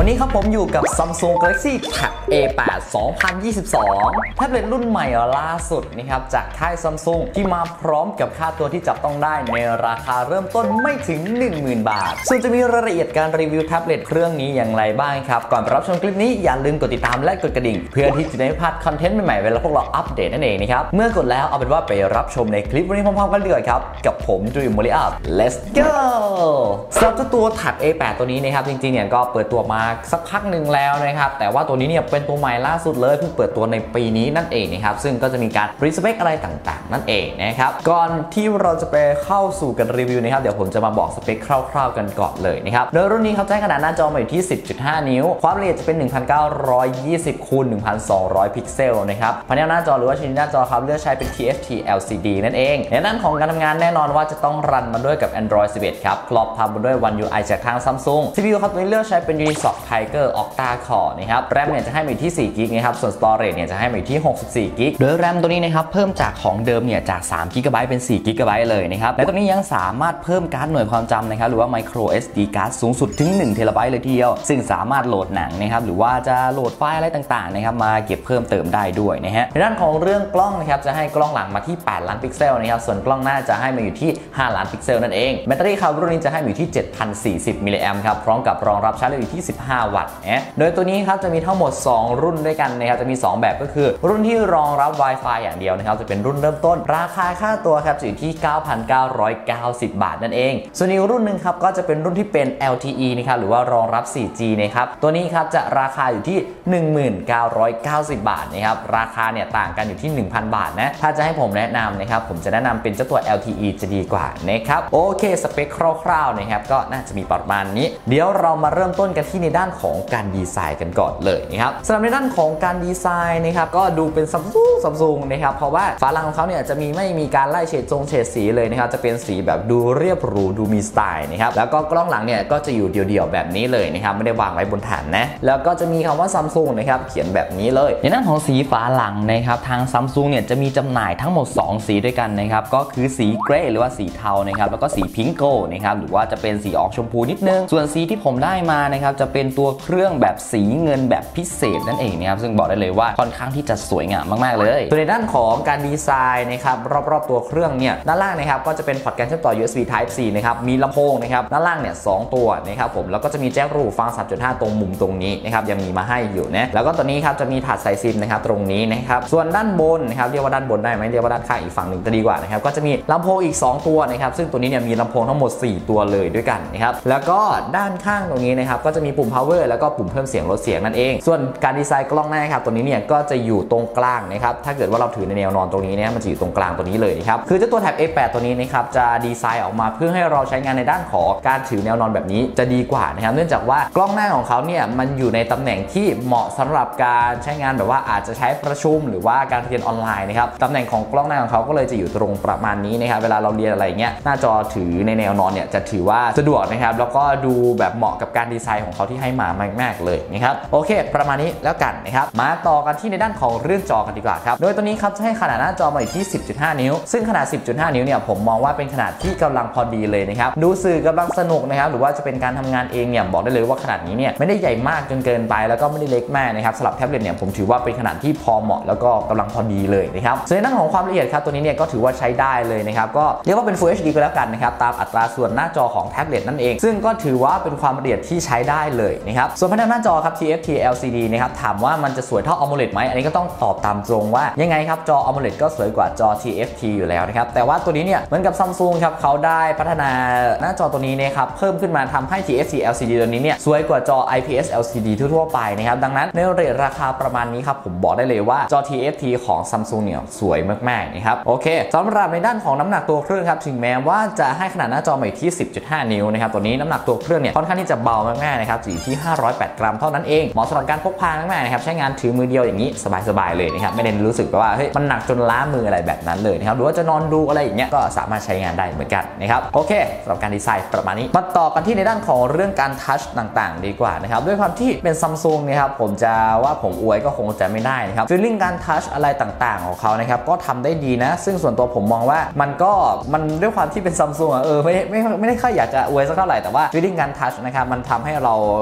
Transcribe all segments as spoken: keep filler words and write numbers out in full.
วันนี้ครับผมอยู่กับ Samsung Galaxy Tab เอ แปด สองพันยี่สิบสองแท็บเล็ตรุ่นใหม่ล่าสุดนะครับจากค่าย Samsung ที่มาพร้อมกับค่าตัวที่จับต้องได้ในราคาเริ่มต้นไม่ถึง หนึ่งหมื่น บาทส่วนจะมีรายละเอียดการรีวิวแท็บเล็ตเครื่องนี้อย่างไรบ้างครับก่อนรับชมคลิปนี้อย่าลืมกดติดตามและกดกระดิ่งเพื่อที่จะได้ไม่พลาดคอนเทนต์ใหม่ๆเวลาพวกเราอัปเดตนั่นเองนะครับเมื่อกดแล้วเอาเป็นว่าไปรับชมในคลิปวันนี้พร้อมๆกันเลยครับกับผมจูยมอริอัพ let's go สำหรับตัว Tab เอ แปด ตัวนี้นะครับจริงๆเนี่ยก็เปิดตัวมาสักพักหนึ่งแล้วนะครับแต่ว่าตัวนี้เนี่ยเป็นตัวใหม่ล่าสุดเลยเพิ่งเปิดตัวในปีนี้นั่นเองนะครับซึ่งก็จะมีการรีสเปคอะไรต่างๆนั่นเองนะครับก่อนที่เราจะไปเข้าสู่การรีวิวนะครับเดี๋ยวผมจะมาบอกสเปคคร่าวๆกันก่อนเลยนะครับโดยรุ่นนี้เขาใช้ขนาดหน้าจอมาอยู่ที่ สิบจุดห้า นิ้วความละเอียดจะเป็น หนึ่งพันเก้าร้อยยี่สิบ คูณ หนึ่งพันสองร้อย พิกเซลนะครับพาเนลหน้าจอหรือว่าชิ้นหน้าจอครับเลือกใช้เป็น ที เอฟ ที แอล ซี ดี นั่นเองในด้านของการทำงานแน่นอนว่าจะต้องรันมาด้วยกับ Android สิบเอ็ด ครับครอบทำมาด้วย One ยู ไอ จากทาง Samsung ซี พี ยู ครับตัวนี้เลือกใช้เป็น Unisoc Tiger Octa Core นะครับแรมเนี่ยจะให้มาอยู่ที่ สี่ กิกะไบต์ นะครับส่วน Storage เนี่ยจะให้มาอยู่ที่ หกสิบสี่ กิกะไบต์ โดยแรมตัวนี้นะครับเพิ่มจากของเดิมเนี่ยจาก สาม กิกะไบต์ เป็น สี่ กิกะไบต์ เลยนะครับและตัวนี้ยังสามารถเพิ่มการ์ดหน่วยความจำนะครับหรือว่า Micro เอส ดี Card สูงสุดถึง หนึ่ง เทราไบต์ เลยทีเดียวซึ่งสามารถโหลดหนังนะครับหรือว่าจะโหลดไฟล์อะไรต่างๆนะครับมาเก็บเพิ่มเติมได้ด้วยนะฮะในด้านของเรื่องกล้องนะครับจะให้กล้องหลังมาที่ แปด ล้านพิกเซลนะครับส่วนกล้องหน้าจะให้มาอยู่ที่ ห้า ล้านพิกเซลนั่นเองแบตเตอรี่ครับรุ่นนี้จะให้อยู่ที่ เจ็ดพันสี่สิบ มิลลิแอมป์ครับพร้อมกับรองรับชาร์จอยู่ที่ สิบห้า วัตต์นะโดยตัวนี้ครับจะมีทั้งหมด สอง รุ่นด้วยกันนะครับจะมี สอง แบบก็คือรุ่นที่รองรับ Wi-Fi อย่างเดียวนะครับจะเป็นรุ่นเริ่มต้นราคาค่าตัวครับจะอยู่ที่ เก้าพันเก้าร้อยเก้าสิบ บาทนั่นเองส่วนอีกรุ่นหนึ่งครับก็จะเป็นรุ่นที่เป็น แอล ที อี นะครับหรือว่ารองรับ โฟร์จี นะครับตัวนี้ครับจะราคาอยู่ที่ หนึ่งพันเก้าร้อยเก้าสิบ บาทนะครับราคาเนี่ยต่างกันอยู่ที่ หนึ่งพัน บาทนะถ้าจะให้ผมแนะนำนะครับผมจะแนะนำเป็นเจ้าตัว แอล ที อี จะดีกว่านะครับโอเคสเปคคร่าวๆนะครับก็น่าจะมีประมาณนี้เดี๋ยวเรามาเริ่มต้นกันที่ในด้านของการดีไซน์กันก่อนเลยนะครับสำหรับในด้านของการดีไซน์นะครับก็ดูเป็นซัมซุงซัมซุงนะครับเพราะว่าฝาหลังของเขาเนี่ยจะมีไม่มีการไล่เฉดทรงเฉดสีเลยนะครับจะเป็นสีแบบดูเรียบหรูดูมีสไตล์นะครับแล้วก็กล้องหลังเนี่ยก็จะอยู่เดี่ยวๆแบบนี้เลยนะครับไม่ได้วางไว้บนฐานนะแล้วก็จะมีคำว่าซัมซุงนะครับเขียนแบบนี้เลยในด้านของสีฝาหลังนะครับทางซัมซุงเนี่ยจะมีจำหน่ายทั้งหมดสองสีด้วยกันนะครับก็คือสีเกรย์หรือว่าสีเทานะครับแล้วก็สีพิงโกนะครับหรือว่าจะเป็นสีออกชมพูนิดนึงส่วนสีที่ผมได้มานะครับจะเป็นตัวเครื่องแบบสีเงินแบบพิเศษนั่นเองนะครับซึ่งบอกได้เลยว่าค่อนข้างที่จะสวยงามมากๆเลยส่วนในด้านของการดีไซน์นะครับรอบๆตัวเครื่องเนี่ยด้านล่างนะครับก็จะเป็นพอร์ตการเชื่อมต่อ ยู เอส บี Type C นะครับมีลำโพงนะครับด้านล่างเนี่ยสองตัวนะครับผมแล้วก็จะมีแจ็ครูฟัง สามจุดห้า ตรงมุมตรงนี้นะครับยังมีมาให้อยู่นะแล้วก็ตัวนี้ครับจะมีถาดใส่ซิมนะครับตรงนี้นะครับส่วนด้านบนนะครับเรียกว่าด้านบนได้ไหมเรียกว่าด้านข้างอีกฝั่งหนึ่งจะดีกว่านะครับก็จะมีลำโพงอีกสองตัวนะครับซึ่งตัวนี้เนี่ยมีลำโพงทั้งหมดสี่ตัวเลยด้วยกันนะครับแล้วก็ด้านข้างตรงนี้นะครับก็จะมีปุ่ม power แล้วก็ปุ่มเพิ่มเสียงลดเสียงนั่นเองส่วนการดีไซน์กล้องหน้าครับตัวนี้เนี่ยก็จะอยู่ตรงกลางนะครับถ้าเกิดว่าเราถือในแนวนอนตรงนี้เนี่ยมันจะอยู่ตรงกลางตัวนี้เลยครับคือเจ้าตัว Tab เอ แปด ตัวนี้นะครับจะดีไซน์ออกมาเพื่อให้เราใช้งานในด้านของการถือแนวนอนแบบนี้จะดีกว่านะครับเนื่องจากว่ากล้องหน้าของเขาเนี่ยมันอยู่ในตำแหน่งที่เหมาะสำหรับการใช้งานแบบว่าอาจจะใช้ประชุมหรือว่าการเรียนออนไลน์นะครับตำแหน่งของกล้องหน้าของเขาก็เลยจะอยู่ตรงประมาณนี้นะครับเวลาเราเรียนอะไรเงี้ยหน้าจอถือในแนวนอนเนี่ยจะถือว่าสะดวกนะครับแล้วก็ดูแบบเหมาะกับการดีไซน์ของเขาที่ให้มามากๆเลยนะครับโอเคประมาณนี้แล้วกันนะครับมาต่อกันที่ในด้านของเรื่องจอกันดีกว่าครับโดยตัวนี้ครับจะให้ขนาดหน้าจอมาอยู่ที่ สิบจุดห้า นิ้วซึ่งขนาด สิบจุดห้า นิ้วเนี่ยผมมองว่าเป็นขนาดที่กำลังพอดีเลยนะครับดูสื่อกำลังสนุกนะครับหรือว่าจะเป็นการทำงานเองเนี่ยบอกได้เลยว่าขนาดนี้เนี่ยไม่ได้ใหญ่มากจนเกินไปแล้วก็ไม่ได้เล็กมากนะครับสำหรับแท็บเล็ตเนี่ยผมถือว่าเป็นขนาดที่พอเหมาะแล้วก็กำลังพอดีเลยนะครับส่วนในด้านของความละเอียดครับตัวนี้เนี่ยก็ถือว่าใช้ได้เลยนะครับก็เรียกว่าเป็น Full เอช ดี ก็แล้วกันนะครับตามอัตราส่วนหน้าจอของแท็บเล็ตนั่นเองซึ่งก็ถือว่าเป็นความละเอียดที่ใช้ได้เลยนะครับส่วนพาเนลหน้าจอครับ ที เอฟ ที แอล ซี ดี นะครับถามว่ามันจะสวยเท่า AMOLED ไหมอันนี้ก็ต้องตอบตามตรงว่ายังไงครับจอ AMOLED ก็สวยกว่าจอ ที เอฟ ที อยู่แล้วนะครับแต่ว่าตัวนี้เนี่ยเหมือนกับ Samsung ครับเขาได้พัฒนาหน้าจอตัวนี้นะครับเพิ่มขึ้นมาทำให้ ที เอฟ ที แอล ซี ดี ตัวนี้เนี่ยสวยกว่าจอ ไอ พี เอส แอล ซี ดี ทั่วๆไปนะครับดังนั้นในเรทราคาประมาณนี้ครับผมบอกได้เลยว่าจอ ที เอฟ ที ของ Samsung เนี่ยสวยมากๆนะครับโอเคสำหรับในด้านของน้ำหนักตัวเครื่องครับถึงแม้ว่าจะให้ขนาดหน้าจอมาอยู่ที่ สิบจุดห้า นิ้วนะครับตัวนี้น้ำหนักตัวเครื่องเนี่ยค่อนข้างที่จะเบามากๆนะครับอยู่ที่ห้าร้อยแปดกรัมเท่านั้นเองเหมาะสำหรับการพกพามากๆนะครับใช้งานถือมือเดียวอย่างนี้สบายๆเลยนะครับไม่ได้รู้สึกว่าเฮ้ยมันหนักจนล้ามืออะไรแบบนั้นเลยนะครับหรือว่าจะนอนดูอะไรอย่างเงี้ยก็สามารถใช้งานได้เหมือนกันนะครับโอเคสำหรับการดีไซน์ประมาณนี้มาต่อกันที่ในด้านของเรื่องการทัชต่างๆดีกว่านะครับด้วยความที่เป็น Samsung นะครับผมจะว่าผมอวยก็คงจะไม่ได้นะครับฟีลลิ่งการทัชอะไรต่างๆของเขานะครับก็ทำได้ดีนะซึ่งส่วนตัวผมมองว่ามันก็มันด้วยความที่เป็น Samsung อ่ะเออไม่ไม่ไม่ได้ค่อยอยากจะอวยสักเท่าไหร่แต่ว่าฟีลลิ่งการทัชนะครับมันทำให้เรา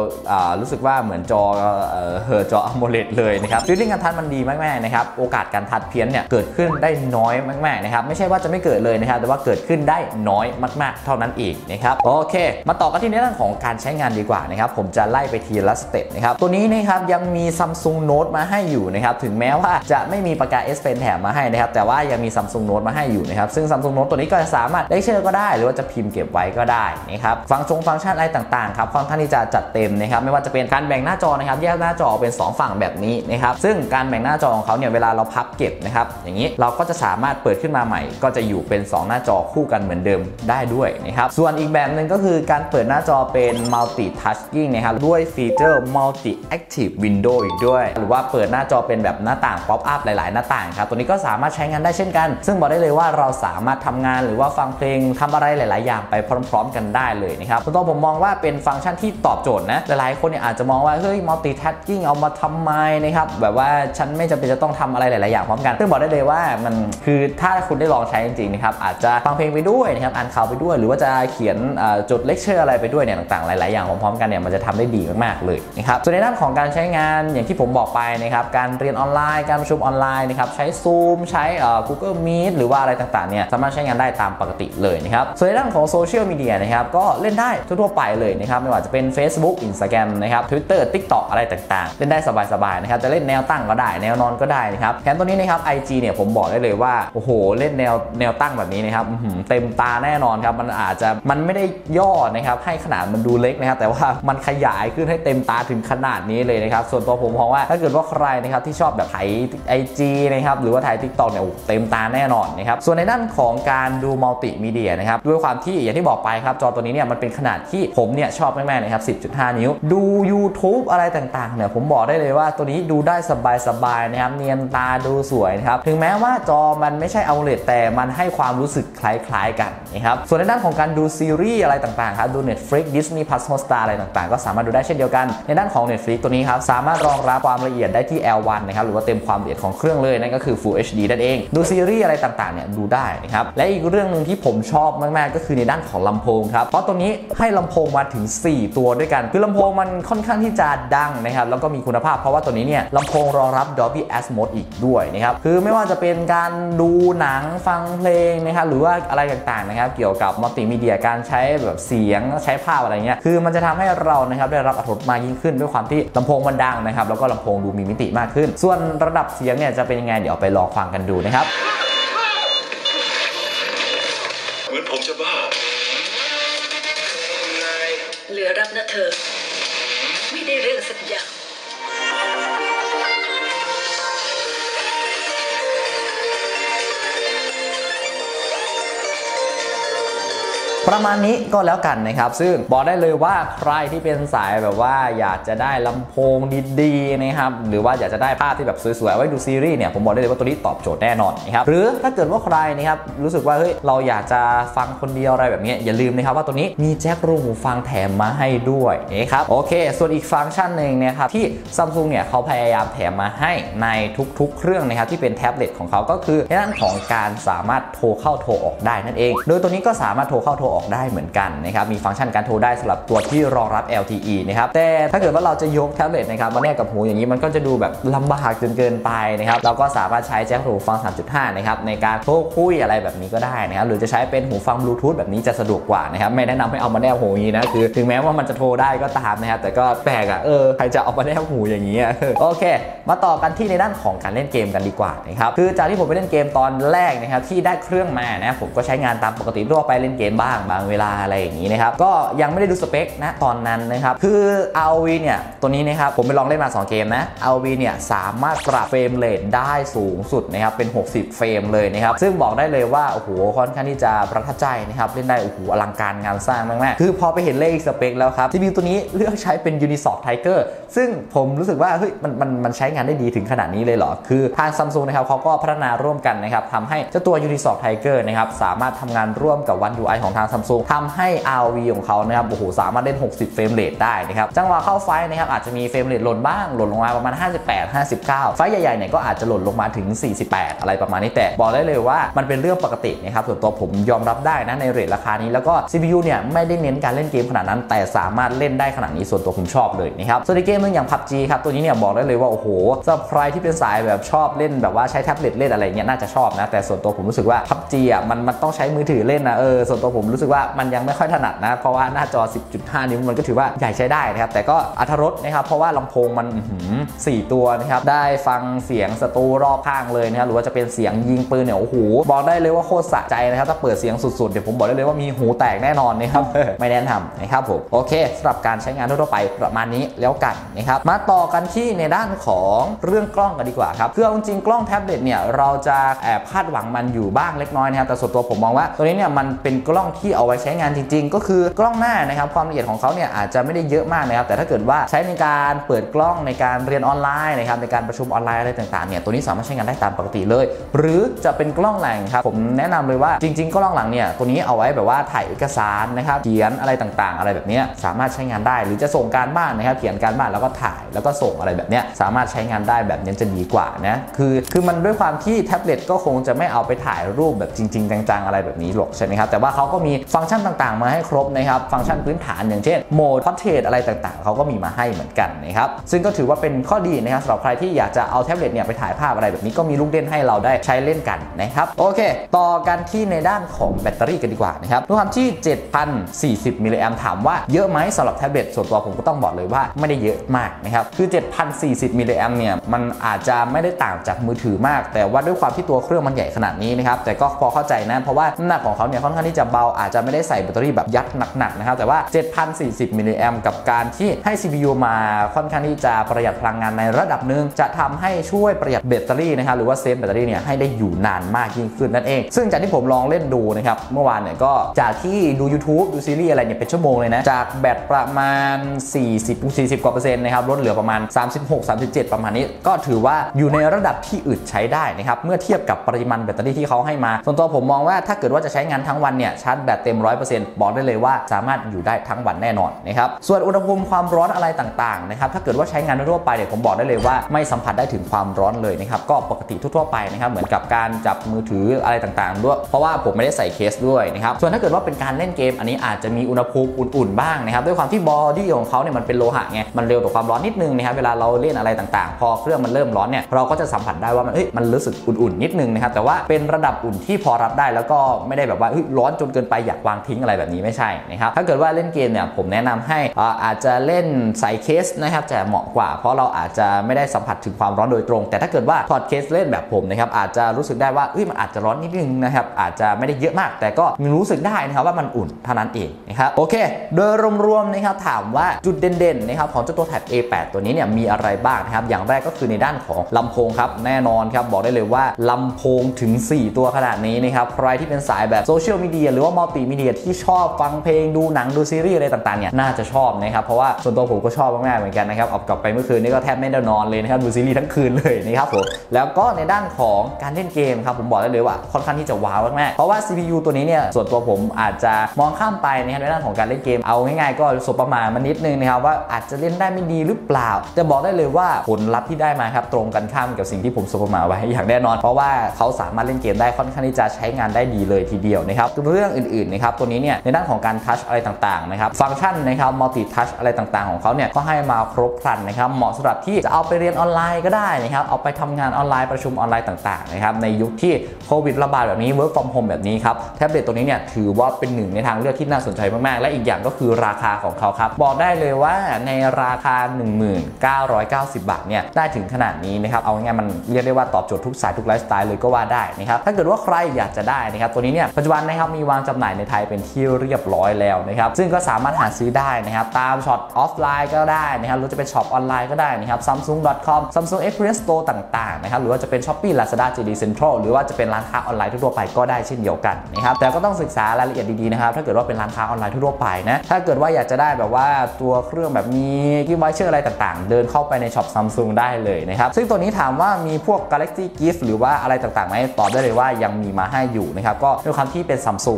รู้สึกว่าเหมือนจอเอ่อเฮอจอ AMOLED เลยนะครับฟีลลิ่งการทัชมันดีมากๆนะครับโอกาสการทัชเพี้ยนเนี่ยเกิดขึ้นได้น้อยมากๆนะครับไม่ใช่ว่าจะไม่เกิดเลยนะครับแต่ว่าเกิดขึ้นได้น้อยมากๆเท่านั้นเองนะครับโอเคมาต่อกันที่ในเรื่องของการใช้งานดีกว่านะครับผมจะไล่ไปทีละสเต็ปนะครับตัวนี้นะครับยังมี Samsung Note มาให้อยู่นะครับถึงแม้ว่าจะไม่มีปากกา S Pen แถมมาให้นะครับแต่ว่ายังมี Samsung Note มาให้อยู่นะครับซึ่ง Samsung Note ตัวนี้ก็จะสามารถเลคเชอร์ก็ได้หรือว่าจะพิมพ์เก็บไว้ก็ได้นะครับฟังก์ชันฟังก์ชันอะไรต่างๆครับค่อนข้างที่จะจัดเต็มนะครับไม่ว่าจะเป็นการแบ่งหน้าจอนะครับแยกหน้าจอเป็นสองฝั่งแบบนี้นะครับซึ่งการแบ่งหน้าจอของเขาเนี่ยเวลาเราพับเก็บนะครับอย่างนี้เราก็จะสามารถเปิดขึ้นมาใหม่ก็จะอยู่เป็นสองหน้าจอคู่กันเหมือนเดิมได้ด้วยนะครับส่วนอีกแบบหนึ่งก็คือการเปิดหน้าจอเป็น Multi Touching นะครับด้วยฟีเจอร์ Multi Active Window อีกด้วยหรือว่าเปิดหน้าจอเป็นแบบหน้าต่าง Pop Up หลายๆหน้าต่างครับตัวนี้ก็สามารถใช้งานได้เช่นกันซึ่งบอกได้เลยว่าเราสามารถทำงานหรือว่าฟังเพลงทำอะไรหลายๆอย่างไปพร้อมๆกันได้เลยนะครับตัวผมมองว่าเป็นฟังก์ชันที่ตอบโจทย์นะหลายๆคนเนี่ยอาจจะมองว่าเฮ้ย Multi Touching เอามาทำไมนะครับแบบว่าฉันไม่จำเป็นจะต้องทำอะไรหลายๆอย่างพร้อมกันซึ่งบอกได้เลยว่ามันคือถ้าคุณได้ลองใช้จริงๆนะครับอาจจะฟังเพลงไปด้วยนะครับอ่านข่าวไปด้วยหรือว่าจะเขียนจดเลคเชอร์อะไรไปด้วยเนี่ยต่างๆหลายๆอย่างพร้อมๆกันเนี่ยมันจะทำได้ดีมากๆเลยนะครับส่วนในด้านของการใช้งานอย่างที่ผมบอกไปนะครับการเรียนออนไลน์การประชุมออนไลน์นะครับใช้ Zoom ใช้ Google Meet หรือว่าอะไรต่างๆเนี่ยสามารถใช้งานได้ตามปกติเลยนะครับส่วนในด้านของโซเชียลมีเดียนะครับก็เล่นได้ทั่วๆไปเลยนะครับไม่ว่าจะเป็น Facebook Instagram นะครับ Twitter TikTok อะไรต่างๆเล่นได้สบายๆนะครับจะเล่นแนวตั้งก็ได้แนวนอนก็ได้นะครับแถมตัวนี้นะครับ ไอ จี เนี่ยผมบอกได้เลยว่าโอ้โหเล่นแนวแนวตั้งแบบนี้นะครับเต็มตาแน่นอนครับมันอาจจะมันไม่ได้ย่อนะครับให้ขนาดมันดูเล็กนะครับแต่ว่ามันขยายขึ้นให้เต็มตาถึงขนาดนี้เลยนะครับส่วนตัวผมมองว่าถ้าเกิดว่าใครนะครับที่ชอบแบบถ่าย ไอ จี นะครับหรือว่าถ่าย TikTok เนี่ยเต็มตาแน่นอนนะครับส่วนในด้านของการดูมัลติมีเดียนะครับด้วยความที่อย่างที่บอกไปครับจอตัวนี้เนี่ยมันเป็นขนาดที่ผมเนี่ยชอบมากๆนะครับ สิบจุดห้า นิ้วดู YouTube อะไรต่างๆเนี่ยผมบอกได้เลยว่าตัวนี้ดูได้สบายๆนะครับเนียนตาดูสวยนะครับถึงแม้ว่าจอมันไม่ใช่ AMOLED แต่มันให้ความรู้สึกคล้ายๆกันนะครับส่วนในด้านของการดูซีรีส์อะไรต่างๆครับดู Netflix Disney Plus Hotstar อะไรต่างๆก็สามารถดูได้เช่นเดียวกันในด้านของ Netflix ตัวนี้ครับสามารถรองรับความละเอียดได้ที่ แอล วัน นะครับหรือว่าเต็มความละเอียดของเครื่องเลยนั่นก็คือ Full เอช ดี นั่นเองดูซีรีส์อะไรต่างๆเนี่ยดูได้นะครับและอีกเรื่องนึงที่ผมชอบมากๆก็คือในด้านของลำโพงครับเพราะตัวนี้ให้ลำโพงมาถึงสี่ตัวด้วยกันคือลำโพงมันค่อนข้างที่จะดังนะครับแล้วก็มีคุณภาพเพราะว่าตัวนี้เนี่ยลำโพงรองรับ Dolby Atmos อีกด้วยนะครับคือไม่ว่าจะเป็นการดูหนังฟังเพลงนะครับหรือว่าอะไรต่างๆนะครับเกี่ยวกับมัลติมีเดียการใช้แบบเสียงใช้ภาพอะไรเงี้ยคือมันจะทำให้เรานะครับได้รับอรรถรสมากยิ่งขึ้นด้วยความที่ลำโพงมันดังนะครับแล้วก็ลำโพงดูมีมิติมากขึ้นส่วนระดับเสียงเนี่ยจะเป็นยังไงเดี๋ยวไปลองฟังกันดูนะครับเหมือนผมจะบ้าเหลือรับนะเธอไม่ได้เรื่องสักอย่างประมาณนี้ก็แล้วกันนะครับซึ่งบอกได้เลยว่าใครที่เป็นสายแบบว่าอยากจะได้ลำโพงดีๆนะครับหรือว่าอยากจะได้ภาพที่แบบสวยๆไว้ดูซีรีส์เนี่ยผมบอกได้เลยว่าตัวนี้ตอบโจทย์แน่นอนนะครับหรือถ้าเกิดว่าใครนะครับรู้สึกว่าเฮ้ยเราอยากจะฟังคนเดียวอะไรแบบนี้อย่าลืมนะครับว่าตัวนี้มีแจ็ครูหูฟังแถมมาให้ด้วยนะครับโอเคส่วนอีกฟังก์ชันหนึ่งนะครับที่ Samsung เนี่ยเขาพยายามแถมมาให้ในทุกๆเครื่องนะครับที่เป็นแท็บเล็ตของเขาก็คือในด้านของการสามารถโทรเข้าโทรออกได้นั่นเองโดยตัวนี้ก็สามารถโทรเข้าโทรออกได้เหมือนกันนะครับมีฟังก์ชันการโทรได้สำหรับตัวที่รองรับ แอล ที อี นะครับแต่ถ้าเกิดว่าเราจะยกแท็บเล็ตนะครับมาแนบกับหูอย่างนี้มันก็จะดูแบบลำบากจนเกินไปนะครับเราก็สามารถใช้แจ็คหูฟัง สามจุดห้า นะครับในการโทรคุยอะไรแบบนี้ก็ได้นะครับหรือจะใช้เป็นหูฟังบลูทูธแบบนี้จะสะดวกกว่านะครับไม่แนะนำให้เอามาแนบหูอย่างนี้นะคือถึงแม้ว่ามันจะโทรได้ก็ตามนะครับแต่ก็แปลกอ่ะเออใครจะเอามาแนบหูอย่างนี้โอเคมาต่อกันที่ในด้านของการเล่นเกมกันดีกว่านะครับคือจากที่ผมไปเล่นเกมตอนแรกนะครับที่ได้เครื่องมานะผมก็ใช้งานตามปกติทั่วไปเล่นเกมบ้างบางเวลาอะไรอย่างนี้นะครับก็ยังไม่ได้ดูสเปคนะตอนนั้นนะครับคือ อาร์ โอ วี เนี่ยตัวนี้นะครับผมไปลองเล่นมาสองเกมนะ อาร์ โอ วี เนี่ยสามารถปรับเฟรมเรทได้สูงสุดนะครับเป็นหกสิบเฟรมเลยนะครับซึ่งบอกได้เลยว่าโอ้โหค่อนข้างที่จะประทับใจนะครับเล่นได้โอ้โหอลังการงานสร้างมากๆคือพอไปเห็นเลขสเปคแล้วครับ ซี พี ยู ตัวนี้เลือกใช้เป็น Unisoc Tiger ซึ่งผมรู้สึกว่าเฮ้ยมันมันมันใช้งานได้ดีถึงขนาดนี้เลยเหรอคือทาง Samsung นะครับเขาก็พัฒนาร่วมกันนะครับทำให้เจ้าตัว Unisoc Tiger นะครับสามารถทำงานร่วมกับ One ยู ไอ ของทาง Samsung ทำให้ อาร์ โอ วี ของเขานะครับโอ้โหสามารถเล่นหกสิบเฟรมเรทได้นะครับจังหวะเข้าไฟนะครับอาจจะมีเฟรมเรทหล่นบ้างหล่นลงมาประมาณห้าสิบแปด ห้าสิบเก้าไฟใหญ่ๆเนี่ยก็อาจจะหล่นลงมาถึงสี่สิบแปดอะไรประมาณนี้แต่บอกได้เลยว่ามันเป็นเรื่องปกตินะครับส่วนตัวผมยอมรับได้นะในเรทราคานี้แล้วก็ ซี พี ยู เนี่ยไม่ได้เน้นการเล่นเกมขนาดนั้นแต่สามารถเล่นได้ขนาดนี้ส่วนตัวผมชอบเลยนะครับส่วนในเกมนึงอย่าง พับจี ครับตัวนี้เนี่ยบอกได้เลยว่าโอ้โหสำหรับใครที่เป็นสายแบบชอบเล่นแบบว่าใช้แท็บเล็ตเล่นอะไรเงี้ยน่าจะชอบนะแต่ส่วนตัวผมรู้สึกว่า พับจี อ่ะมันมันต้องใช้มือถือเล่นนะเออส่วนตัวผมรู้สึกว่ามันยังไม่ค่อยถนัดนะเพราะว่าหน้าจอ สิบจุดห้า นิ้วมันก็ถือว่าใหญ่ใช้ได้นะครับแต่ก็อรรถรสนะครับเพราะว่าลำโพงมันสี่ตัวนะครับได้ฟังเสียงศัตรูรอบข้างเลยนะครับหรือว่าจะเป็นเสียงยิงปืนเนี่ยโอ้โหบอกได้เลยว่าโคตรสะใจนะครับถ้าเปิดเสียงสุดๆเดี๋ยวผมบอกได้เลยว่ามีหูแตกแน่นอนนะครับ ไม่แนะนำนะครับผมโอเคสำหรับการใช้งานทั่วไปประมาณนี้แล้วกันนะครับมาต่อกันที่ในด้านของเรื่องกล้องกันดีกว่าครับคือจริงกล้องแท็บเล็ตเนี่ยเราจะแอบคาดหวังมันอยู่บ้างเล็กน้อยนะครับแต่ส่วนตัวผมมองว่าตัวนี้เนี่ยมันเป็นกล้องที่เอาไว้ใช้งานจริงๆก็คือกล้องหน้านะครับความละเอียดของเขาเนี่ยอาจจะไม่ได้เยอะมากนะครับแต่ถ้าเกิดว่าใช้ในการเปิดกล้องในการเรียนออนไลน์นะครับในการประชุมออนไลน์อะไรต่างๆเนี่ยตัวนี้สามารถใช้งานได้ตามปกติเลยหรือจะเป็นกล้องหลังครับผมแนะนำเลยว่าจริงๆกล้องหลังเนี่ยตัวนี้เอาไว้แบบว่าถ่ายเอกสารนะครับเขียนอะไรต่างๆอะไรแบบนี้สามารถใช้งานได้หรือจะส่งการบ้านนะครับเขียนการบ้านแล้วก็ถ่ายแล้วก็ส่งอะไรแบบนี้สามารถใช้งานได้แบบนี้จะดีกว่านะคือคือมันด้วยความที่แท็บเล็ตก็คงจะไม่เอาไปถ่ายรูปแบบจริงๆจังๆอะไรแบบนี้หรอกใช่ไหมครับแต่ว่าเขาก็มีฟังก์ชันต่างๆมาให้ครบนะครับฟังก์ชันพื้นฐานอย่างเช่นโหมดพอร์เทรตอะไรต่างๆเขาก็มีมาให้เหมือนกันนะครับซึ่งก็ถือว่าเป็นข้อดีนะครับสำหรับใครที่อยากจะเอาแท็บเล็ตเนี่ยไปถ่ายภาพอะไรแบบนี้ก็มีลูกเล่นให้เราได้ใช้เล่นกันนะครับโอเคต่อกันที่ในด้านของแบตเตอรี่กันดีกว่านะครับด้วยความที่ เจ็ดพันสี่สิบ มิลลิแอมป์ถามว่าเยอะไหมสำหรับแท็บเล็ตส่วนตัวผมก็ต้องบอกเลยว่าไม่ได้เยอะมากนะครับคือ เจ็ดพันสี่สิบ มิลลิแอมป์เนี่ยมันอาจจะไม่ได้ต่างจากมือถือมากแต่ว่าด้วยความที่ตัวเครื่องมันใหญ่ขนาดนี้นะครับแต่ก็พอเข้าใจนะเพราะว่าน้ำหนักของเขาเนี่ยค่อนข้างที่จะเบาอาจจะไม่ได้ใส่แบตเตอรี่แบบยัดหนักๆนะครับแต่ว่า เจ็ดพันสี่สิบ มิลลิแอมป์กับการที่ให้ ซี พี ยู มาค่อนข้างที่จะประหยัดพลังงานในระดับหนึ่งจะทำให้ช่วยประหยัดแบตเตอรี่นะครับหรือว่าเซฟแบตเตอรี่เนี่ยให้ได้อยู่นานมากยิ่งขึ้นนั่นเองซึ่งจากที่ผมลองเล่นดูนะครับเมื่อวานเนี่ยก็จากที่ดู YouTube ดูซีรีส์อะไรเนี่ยเป็นชั่วโมงเลยนะจากแบตประมาณสี่สิบ สี่สิบกว่าเปอร์เซ็นต์นะครับลดเหลือประมาณสามสิบหก สามสิบเจ็ดประมาณนี้ก็ถือว่าอยู่ในระดับที่อึดใช้ได้นะครับเมื่อเทียบกับปริมาณแบตเตอรี่ที่เขาให้มาส่วนตัวผมมองว่าถ้าเกิดว่าจะใช้งานทั้งวันเนี่ยชาร์จแบตเต็ม ร้อยเปอร์เซ็นต์ บอกได้เลยว่าสามารถอยู่ได้ทั้งวันแน่นอนนะครับส่วนอุณหภูมิความร้อนอะไรต่างๆนะครับถ้าเกิดว่าใช้งานทั่วไปเนี่ยผมบอกได้เลยว่าไม่สัมผัสได้ถึงความร้อนเลยนะครับก็ปกติทั่วๆไปนะครับเหมือนกับการจับมือถืออะไรต่างๆด้วยเพราะว่าผมไม่ได้ใส่เคสด้วยนะครับส่วนถ้าเกิดว่าเป็นการเล่นเกมอันนี้อาจจะมีอุณหภูมิอุ่นๆบ้างนะครับด้วยความที่บอดี้ของเขาเนี่ยมันเป็นโลหะไงมันเร็วต่อความร้อนนิดนึงนะครับเวลาเราเล่นอะไรต่างๆพอเครื่องมันเริ่มร้อนเนี่ยเราก็จะสัมผัสได้ว่ามันเอ้ยมันรู้สึกอุ่นๆนิดนึงนะครับแต่ว่าเป็นระดับอุ่นที่พอรับได้แล้วก็ไม่ได้แบบว่าร้อนจนเกินไปอยากวางทิ้งอะไรแบบนี้ไม่ใช่นะครับถ้าเกิดว่าเล่นเกมเนี่ยผมแนะนำให้อาจจะเล่นใส่เคสนะครับจะเหมาะกว่าเพราะเราอาจจะไม่ได้สัมผัสถึงความร้อนโดยตรงแต่ถ้าเกิดว่าถอดเคสเล่นแบบผมนะครับอาจจะรู้สึกได้ว่าเอ้ยมันอาจจะร้อนนิดนึงนะครับอาจจะไม่ได้เยอะมากแต่ก็รู้สึกได้นะครับว่ามันอุ่นเท่านั้นเองนะครับโอเคโดยรวมๆนะครับถามว่าจุดเด่นๆนะครับของเจ้าตัว Tab เอ แปด ตัวนี้เนี่ยมีอะไรบ้างนะครับอย่างแรกก็คือในด้านของลำโพงครับแน่นอนครับบอกได้เลยว่าลำโพงถึงสี่ตัวขนาดนี้นะครับใครที่เป็นสายแบบโซเชียลมีเดียหรือว่ามัลติมีเดียที่ชอบฟังเพลงดูหนังดูซีรีส์อะไรต่างๆเนี่ยน่าจะชอบนะครับเพราะว่าส่วนตัวผมก็ชอบมากๆเหมือนกันนะครับออกกลับไปเมื่อคืนนี้ก็แทบไม่ได้นอนเลยนะครับดูซีรีส์ทั้งคืนเลยนะครับผมแล้วก็ในด้านของการเล่นเกมครับผมบอกได้เลยว่าค่อนข้างที่จะว้าวมากๆเพราะว่า ซี พี ยู ตัวนี้เนี่ยส่วนตัวผมอาจจะมองข้ามไปนะครับในด้านของการเล่นเกมเอาง่ายๆก็สบประมาณมานิดนึงนะครับว่าอาจจะเล่นได้ไม่ดีหรือเปล่าแต่บอกได้เลยว่าผลลัพธ์ที่ได้มาครับตรงกันข้ามกับสิ่งที่ผมสบประมาณไว้อย่างแน่นอนเพราะว่าเขาสามารถเล่นเกมได้ค่อนข้างที่จะใช้งานได้ดีเลยทีเดียวนะครับเรื่องอื่นๆนะครับตัวนี้เนี่ยในด้านของการทัชอะไรต่างๆนะครับฟังก์ชันนะครับมัลติทัชอะไรต่างๆของเขาเนี่ยก็ให้มาครบครันนะครับเหมาะสำหรับที่จะเอาไปเรียนออนไลน์ก็ได้นะครับเอาไปทำงานออนไลน์ประชุมออนไลน์ต่างๆนะครับในยุคที่โควิดระบาดแบบนี้ work from home แบบนี้ครับแท็บเล็ตตัวนี้เนี่ยถือว่าเป็นหนึ่งในทางเลือกที่น่าสนใจมากๆและอีกอย่างก็คือราคาของเขาครับบอกได้เลยว่าในราคา หนึ่งพันเก้าร้อยเก้าสิบ บาทเนี่ยได้ถึงขนาดนี้นะครับเอาง่ายๆมันเรียกได้ว่าตอบโจทย์ทุกสายทุกไลฟ์สไตล์เลยก็ว่าได้นะครับถ้าเกิดว่าใครอยากจะได้นะครับตัวนี้เนี่ยปัจจุบันนะครับมีวางจำหน่ายในไทยเป็นที่เรียบร้อยแล้วนะครับซึ่งก็สามารถหาซื้อได้นะครับตามช็อปออฟไลน์ก็ได้นะครับหรือจะเป็นช็อปออนไลน์ก็ได้นะครับ ซัมซุง ดอท คอม Samsung Experience Store ต่างๆนะครับหรือว่าจะเป็น Shopee Lazada จี ดี Central หรือว่าจะเป็นร้านค้าออนไลน์ทั่วไปก็ได้เช่นเดียวกันนะครับแต่ก็ต้องศึกษารายละเอียดดีๆนะครับถ้าเกิดว่าเป็นร้านค้าออนไลน์ทั่วไปนะถ้าเกิดว่าอยากจะได้แบบว่าตัวเครื่องแบบมีกิฟต์วอเชอร์อะไรต่างๆเดินเข้าไปในช็อป Samsung ได้เลยนะครับซึ่งตัวนี้ถามว่ามีพวก Galaxy Gift หรือว่าอะไรต่างๆไหมตอบได้เลยว่ายังมีมาให้อยู่นะครับก็ด้วยความที่เป็น Samsung นะครับ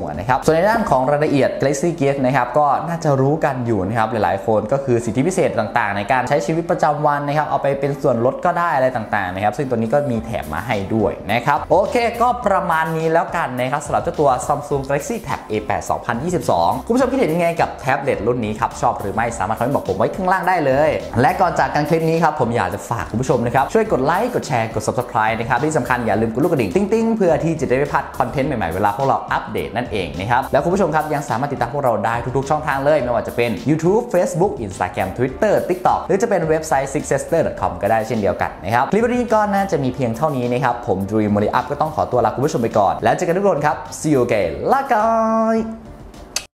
ส่วนในด้านของรายละเอียด Galaxy Gift นะครับก็น่าจะรู้กันอยู่นะครับหลายๆคนก็คือสิทธิพิเศษต่างๆในการใช้ชีวิตประจำวันนะครับเอาไปเป็นส่วนลดก็ได้อะไรต่างๆนะครับซึ่งตัวนี้ก็มีแถมมาให้ด้วยนะครับโอเคก็ประมาณนี้แล้วกันนะครับสำหรับเจ้าตัว Samsung Galaxy Tab เอ แปด สองพันยี่สิบสองคุณผู้ชมคิดเห็นยังไงกับแท็บเล็ตรุ่นนี้ครับชอบหรือไม่สามารถคอมเมนต์บอกผมไว้ข้างล่างได้เลยและก่อนจากกันคลิปนี้ครับผมอยากจะฝากคุณผู้ชมนะครับช่วยกดไลค์กดแชร์กด Subscribe นะครับที่สำคัญอย่าลืมกดลูกกระดิ่งติ๊งๆเพื่อที่จะได้ไม่พลาดคอนเทนต์ใหม่ๆเวลาพวกเราอัปเดตนั่นเองนะครับแล้วคุณผู้ชมครับยังสามารถติดตามพวกเราได้ทุกๆช่องทางเลยไม่ว่าจะเป็น YouTube Facebook Instagram Twitter TikTok หรือจะเป็นเว็บไซต์ ซิกเซสเตอร์ ดอท คอม ก็ได้เช่นเดียวกันนะครับคลิปนี้ก็น่าจะมีเพียงเท่านี้นะครับผม Dream Money Up ก็ต้องขอตัวลาคุณผู้ชมไปก่อนแล้วเจอกันทุกคนครับ See you again ลาก่อย